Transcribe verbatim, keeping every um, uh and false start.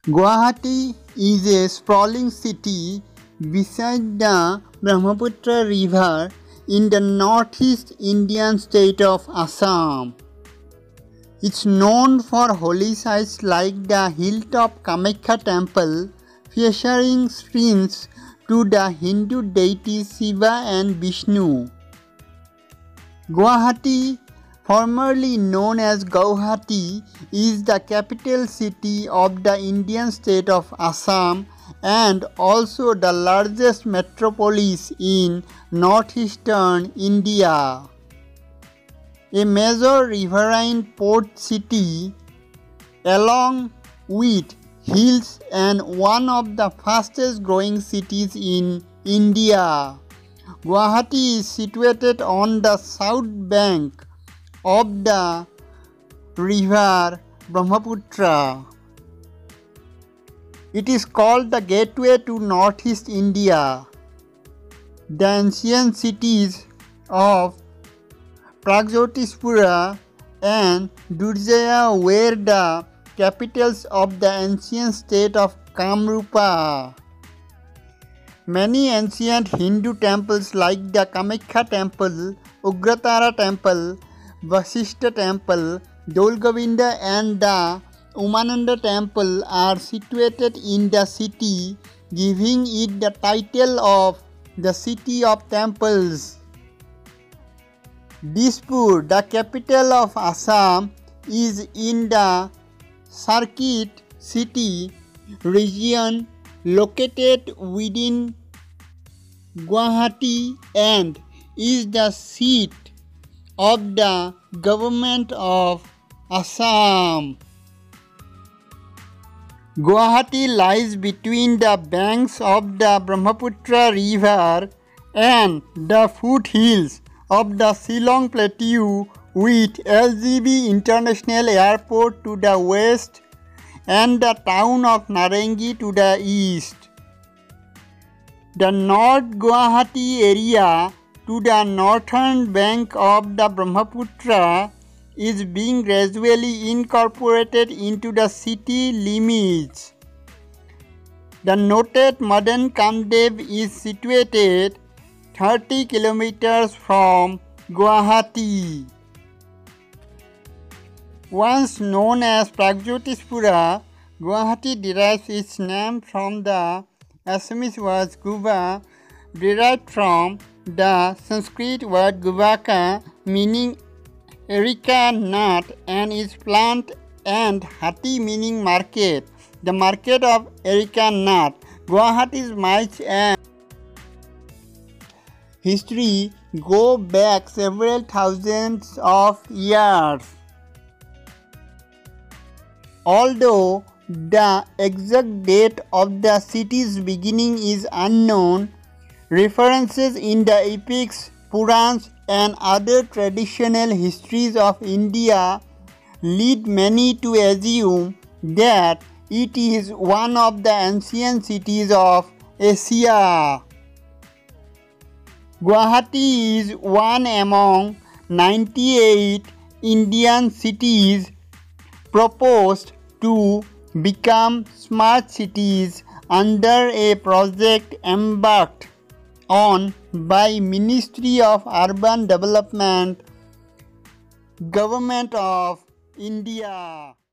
Guwahati is a sprawling city beside the Brahmaputra River in the northeast Indian state of Assam. It's known for holy sites like the hilltop Kamakhya Temple, featuring shrines to the Hindu deities Shiva and Vishnu. Guwahati, formerly known as Gauhati, is the capital city of the Indian state of Assam and also the largest metropolis in northeastern India. A major riverine port city, along with hills, and one of the fastest growing cities in India. Guwahati is situated on the south bank of the river Brahmaputra. It is called the gateway to northeast India. The ancient cities of Brahmaputra and Durjaya were the capitals of the ancient state of Kamrupa. Many ancient Hindu temples like the Kamakhya Temple, Ugratara Temple, Vasishtha Temple, Dolgovinda and the Umananda Temple are situated in the city, giving it the title of the City of Temples. Dispur, the capital of Assam, is in the Circuit City region located within Guwahati and is the seat of the government of Assam. Guwahati lies between the banks of the Brahmaputra River and the foothills of the Shillong Plateau, with L G B International Airport to the west and the town of Narangi to the east. The North Guwahati area to the northern bank of the Brahmaputra is being gradually incorporated into the city limits. The noted modern Kamdev is situated thirty kilometers from Guwahati. Once known as Pragjotishpura, Guwahati derives its name from the Assamese word Guva, derived from the Sanskrit word Guvaka, meaning areca nut, and is plant, and hati meaning market, the market of areca nut. Guwahati's might and history go back several thousands of years. Although the exact date of the city's beginning is unknown, references in the epics, Purans, and other traditional histories of India lead many to assume that it is one of the ancient cities of Asia. Guwahati is one among ninety-eight Indian cities proposed to become smart cities under a project embarked on by Ministry of Urban Development, Government of India.